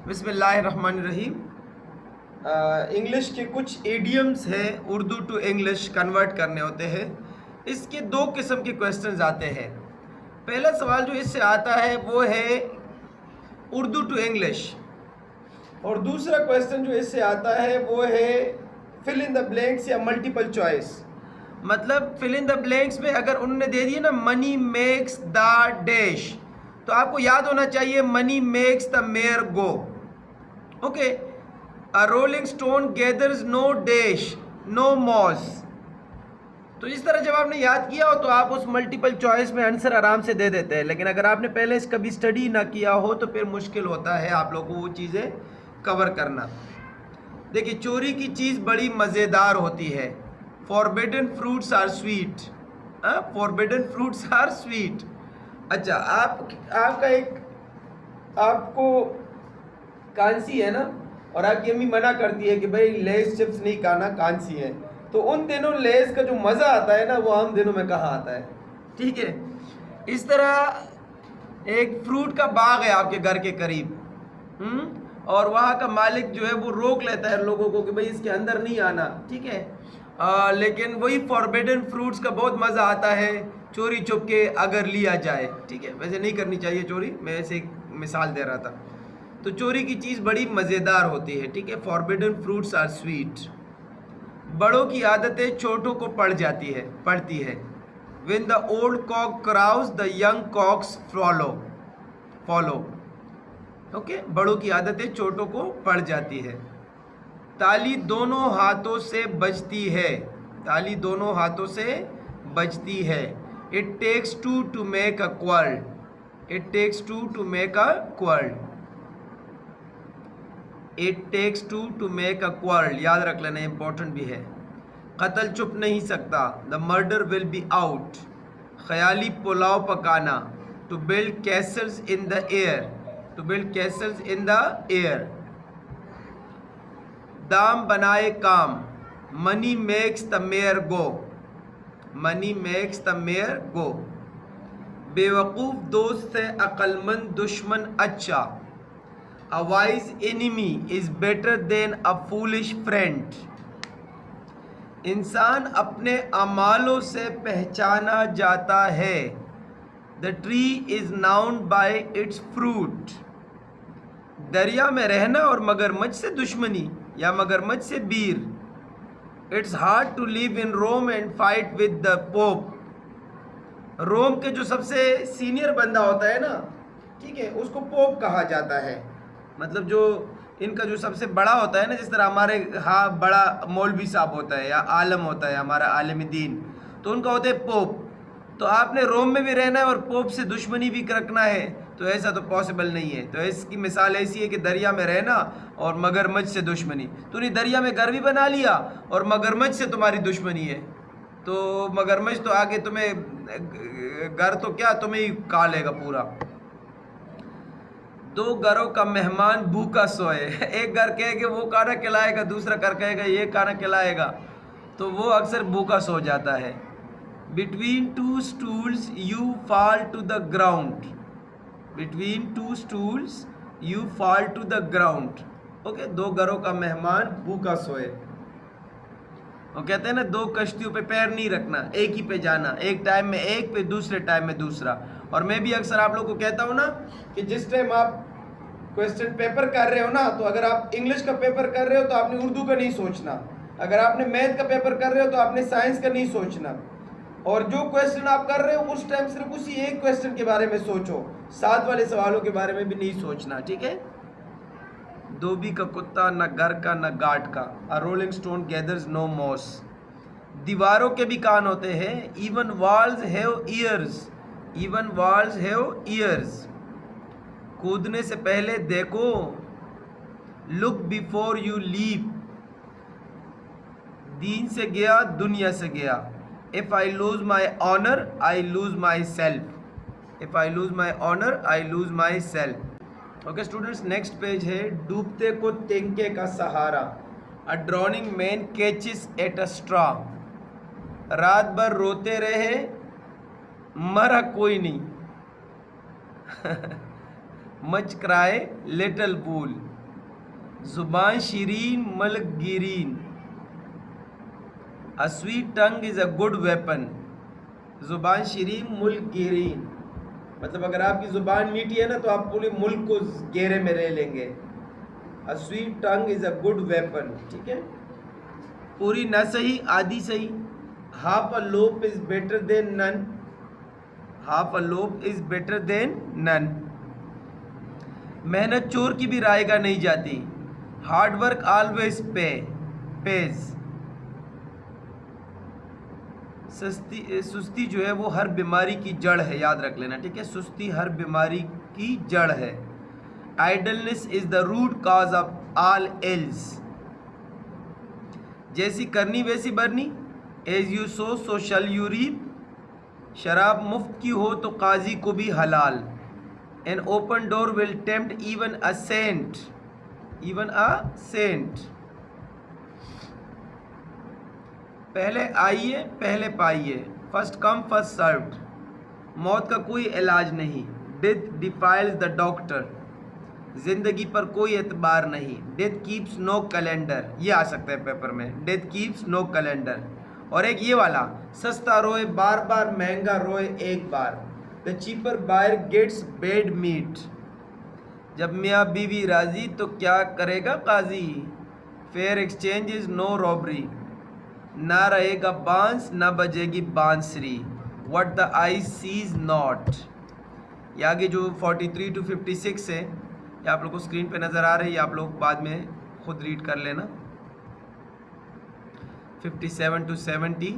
बिस्मिल्लाहिर्रहमानिर्रहीम। इंग्लिश के कुछ एडियम्स हैं, उर्दू टू इंग्लिश कन्वर्ट करने होते हैं। इसके दो किस्म के क्वेश्चंस आते हैं। पहला सवाल जो इससे आता है वो है उर्दू टू इंग्लिश, और दूसरा क्वेश्चन जो इससे आता है वो है फिल इन द ब्लैंक्स या मल्टीपल चॉइस। मतलब फिल इन द ब्लैंक्स में अगर उन्होंने दे दिया ना मनी मेक्स द डैश, तो आपको याद होना चाहिए money makes the mare go. Okay, a rolling stone gathers no dash no moss. तो इस तरह जब आपने याद किया हो तो आप उस मल्टीपल चॉइस में आंसर आराम से दे देते हैं, लेकिन अगर आपने पहले इस कभी स्टडी ना किया हो तो फिर मुश्किल होता है आप लोगों को वो चीज़ें कवर करना। देखिए, चोरी की चीज़ बड़ी मज़ेदार होती है। Forbidden fruits are sweet. Forbidden fruits are sweet. अच्छा, आपका एक आपको कांसी है ना, और आपकी अम्मी मना करती है कि भाई लेस चिप्स नहीं खाना, कांसी है। तो उन दिनों लेस का जो मज़ा आता है ना वो आम दिनों में कहाँ आता है। ठीक है, इस तरह एक फ्रूट का बाग है आपके घर के करीब, और वहाँ का मालिक जो है वो रोक लेता है लोगों को कि भाई इसके अंदर नहीं आना। ठीक है, लेकिन वही फॉरबिडन फ्रूट्स का बहुत मज़ा आता है चोरी छुप के अगर लिया जाए। ठीक है, वैसे नहीं करनी चाहिए चोरी, मैं ऐसे एक मिसाल दे रहा था। तो चोरी की चीज़ बड़ी मज़ेदार होती है। ठीक है, फॉरबिडन फ्रूट्स आर स्वीट। बड़ों की आदतें छोटों को पड़ती है। When the old cock crows, the young cocks follow। Okay, बड़ों की आदतें छोटों को पड़ जाती है। ताली दोनों हाथों से बजती है। ताली दोनों हाथों से बजती है। It takes two to make a quarrel। It takes two to make a quarrel। It takes two to make a quarrel, याद रख लेना, इंपॉर्टेंट भी है। कत्ल छुप नहीं सकता। The murder will be out. ख्याली पुलाव पकाना। To build castles in the air. To build castles in the air. दाम बनाए काम। Money makes the mare go. Money makes the mare go. बेवकूफ़ दोस्त से अक्लमंद दुश्मन अच्छा। A wise enemy is better than a foolish friend. इंसान अपने अमालों से पहचाना जाता है। The tree is known by its fruit. दरिया में रहना और मगरमच्छ से दुश्मनी या मगरमच्छ से बीर। It's hard to live in Rome and fight with the Pope. Rome के जो सबसे सीनियर बंदा होता है ना, ठीक है, उसको पोप कहा जाता है। मतलब जो इनका जो सबसे बड़ा होता है ना, जिस तरह हमारे हाँ बड़ा मौलवी साहब होता है या आलम होता है हमारा आलम दीन, तो उनका होता है पोप। तो आपने रोम में भी रहना है और पोप से दुश्मनी भी रखना है, तो ऐसा तो पॉसिबल नहीं है। तो इसकी मिसाल ऐसी है कि दरिया में रहना और मगरमच्छ से दुश्मनी। तूने दरिया में घर भी बना लिया और मगरमच्छ से तुम्हारी दुश्मनी है, तो मगरमच्छ तो आगे तुम्हें घर तो क्या तुम्हें ही खा लेगा पूरा। दो घरों का मेहमान भूखा सोए। एक घर कहेगा वो खाना खिलाएगा, दूसरा घर कहेगा ये खाना खिलाएगा, तो वो अक्सर भूखा सो जाता है। Between two stools you fall to the ground. Between two stools you fall to the ground. Okay, दो घरों का मेहमान भूखा सोए। वो कहते हैं ना, दो कश्तियों पे पैर नहीं रखना, एक ही पे जाना, एक टाइम में एक पे, दूसरे टाइम में दूसरा। और मैं भी अक्सर आप लोगों को कहता हूँ ना कि जिस टाइम आप क्वेश्चन पेपर कर रहे हो ना, तो अगर आप इंग्लिश का पेपर कर रहे हो तो आपने उर्दू का नहीं सोचना, अगर आपने मैथ का पेपर कर रहे हो तो आपने साइंस का नहीं सोचना। और जो क्वेश्चन आप कर रहे हो उस टाइम सिर्फ उसी एक क्वेश्चन के बारे में सोचो, साथ वाले सवालों के बारे में भी नहीं सोचना। ठीक है। धोबी का कुत्ता न घर का न गार्ड का। A rolling stone gathers no moss. दीवारों के भी कान होते हैं। Even walls have ears. Even walls have ears. कूदने से पहले देखो। Look before you leap. दीन से गया दुनिया से गया। If I lose my honour I lose myself. If I lose my honour I lose myself. Okay students, next page है डूबते को तिनके का सहारा। A drowning man catches eight a straw. रात भर रोते रहे, मरा कोई नहीं। Much cry little wool. जुबान शीरीन मलगिरीन। A sweet tongue is a good weapon। जुबान शीरीन मुल्क गिरीन, मतलब अगर आपकी जुबान मीठी है ना तो आप पूरे मुल्क को घेरे में ले लेंगे। A sweet tongue is a good weapon। ठीक है, पूरी ना सही आधी सही। Half a loaf is better than none। Half a loaf is better than none। मेहनत चोर की भी रायगा नहीं जाती। Hard work always pays. सुस्ती जो है वो हर बीमारी की जड़ है, याद रख लेना। ठीक है, सुस्ती हर बीमारी की जड़ है। Idleness is the root cause of all ills. जैसी करनी वैसी भरनी। As you sow shall you reap. शराब मुफ्त की हो तो काजी को भी हलाल। An open door will tempt even a saint. Even a saint. पहले आइए पहले पाइए। First come first served. मौत का कोई इलाज नहीं। Death defies the doctor. जिंदगी पर कोई एतबार नहीं। Death keeps no calendar. ये आ सकता है पेपर में, डेथ कीप्स नो कैलेंडर। और एक ये वाला, सस्ता रोए बार बार, महंगा रोए एक बार। The cheaper buyer gets bad meat. जब मियाँ बीवी राजी तो क्या करेगा काजी। Fair exchange is no robbery. ना रहेगा बांस ना बजेगी बांसुरी। What the eye sees not. ये आगे जो 43 to 56 है, ये आप लोग को स्क्रीन पे नज़र आ रही है, आप लोग बाद में खुद रीड कर लेना। 57 to 70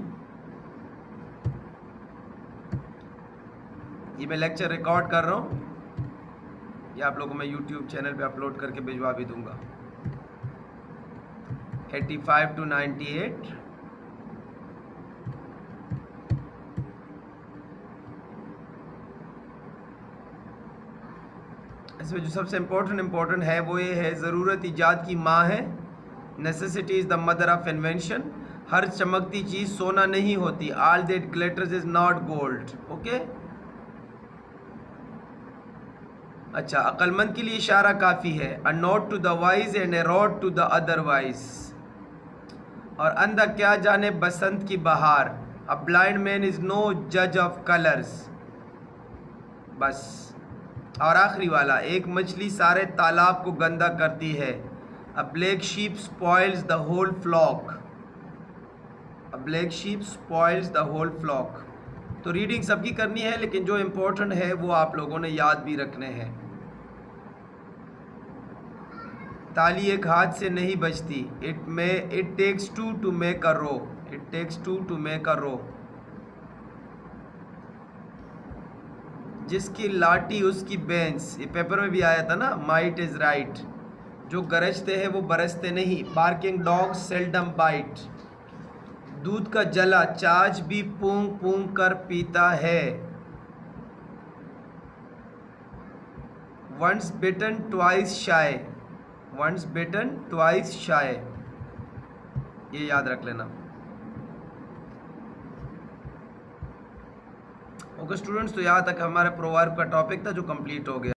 ये मैं लेक्चर रिकॉर्ड कर रहा हूँ, ये आप लोगों को मैं यूट्यूब चैनल पे अपलोड करके भिजवा भी दूंगा। 85 to 98 इसमें जो सबसे इम्पोर्टेंट है वो ये है, ज़रूरत ईजाद की माँ है। Necessity is the mother of invention. हर चमकती चीज़ सोना नहीं होती। All that glitters is not gold. Okay, अच्छा, अक्लमंद के लिए इशारा काफ़ी है। A note to the wise and a rod to the otherwise. और अंधा क्या जाने बसंत की बहार। A blind man is no जज ऑफ कलर्स। बस। और आखिरी वाला, एक मछली सारे तालाब को गंदा करती है। A black sheep spoils the whole flock. A black sheep spoils the whole flock. तो रीडिंग सबकी करनी है, लेकिन जो इम्पोर्टेंट है वो आप लोगों ने याद भी रखने हैं। ताली एक हाथ से नहीं बजती। It takes two to make a row. It takes two to make a row. जिसकी लाठी उसकी बेंच, ये पेपर में भी आया था ना। Might is right. जो गरजते हैं वो बरसते नहीं। Barking dog seldom bite. दूध का जला चाच भी पूंग पूंग कर पीता है। Once bitten twice shy. Once bitten twice shy, ये याद रख लेना। ओके स्टूडेंट्स, तो यहाँ तक हमारे प्रोवर्ब का टॉपिक था जो कंप्लीट हो गया।